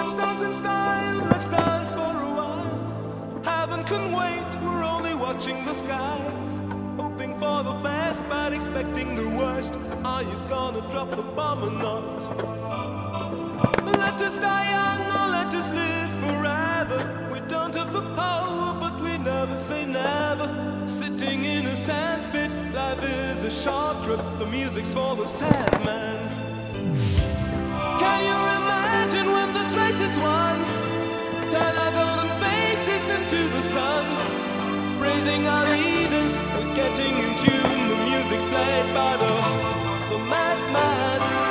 Let's dance in style, let's dance for a while. Heaven can wait, we're only watching the skies. Hoping for the best, but expecting the worst. Are you gonna drop the bomb or not? Let us die young or let us live forever. We don't have the power, but we never say never. Sitting in a sandpit, life is a short trip. The music's for the sad man. Can you imagine when this race is won? Turn our golden faces into the sun. Praising our leaders, we're getting in tune. The music's played by the madman.